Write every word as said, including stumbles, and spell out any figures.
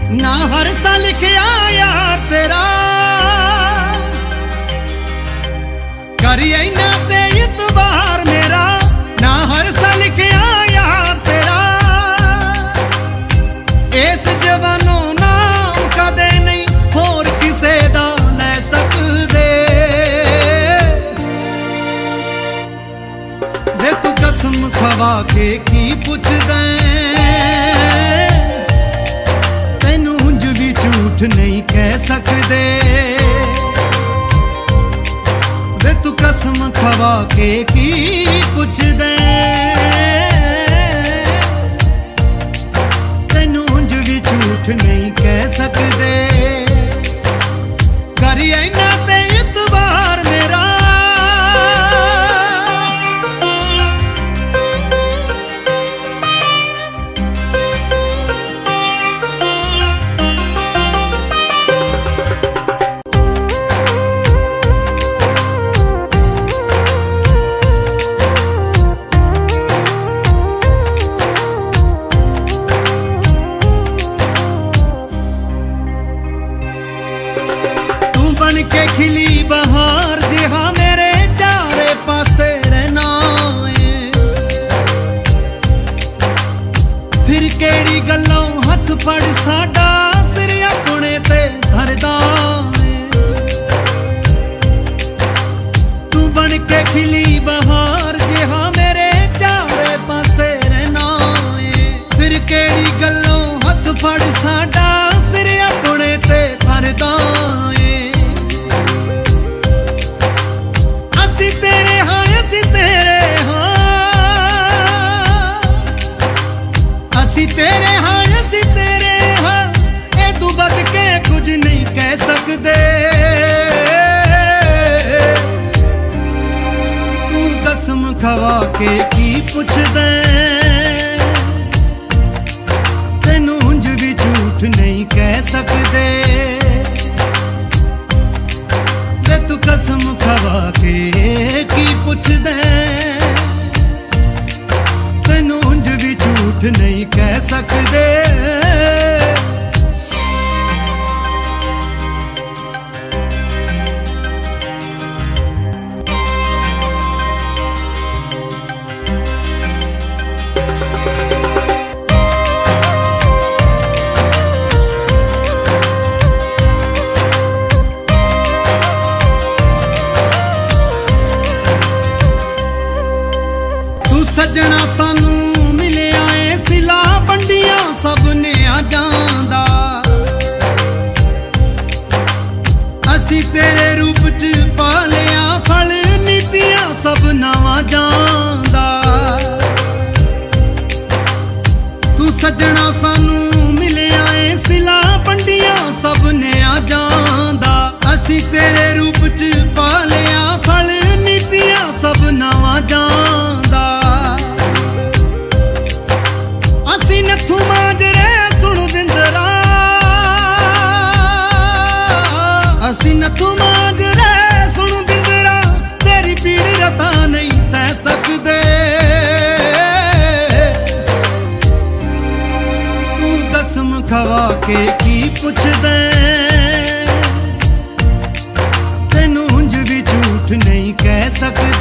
ना हर सा लिखिया यार तेरा करिए ना ते इतबार मेरा, ना हर सा लिखिया यार तेरा इस जवानों नाम कदे नहीं होर किसे दा ले सकदे। वे तू कसम खवा के की पुछदे नहीं कह सकदे। वे तू कसम खवा के की पुछदे तैनू उंज भी झूठ नहीं कह सकदे। करिए ना ते इतबार मेरा के खिली बहार जिहा मेरे चारे पासे रहना है। फिर केड़ी गल्लों हथ फड़ साडा सिर अपने ते धरदा है। तू बन के खिली बहार जिहा मेरे चारे पासे रहना है। फिर केड़ी गल्लों हथ फड़ साडा सिर अपने ते धरदा है। तेरे हाँ असी तेरे हाँ ए तू बद के कुछ नहीं कह सकदे। तू कसम खवा के की पुछदे तैनू उंज भी झूठ नहीं कह सकदे। वे तू कसम खवा के की पुछदे तैनू उंज भी झूठ नहीं कह सकदे। तू सजना सानू मिले आए सिला पंडिया सब ने आ जांदा। असी तेरे रूप च पालिया फल नीतियां सब नवा जांदा। तू सजना सानू मिले आए सिला पंडिया सब ने आ जांदा। असी तेरे रूप च पालिया फल नीतियां सब नवा जांदा। असी नथू मांजरे सुन बिंदरा, असी नथू मांजरे सुन बिंदरा तेरी पीड़ रता नहीं सह सकदे। तू कसम खवा के की पुछदे तैनू उंज भी झूठ नहीं कह सकदे।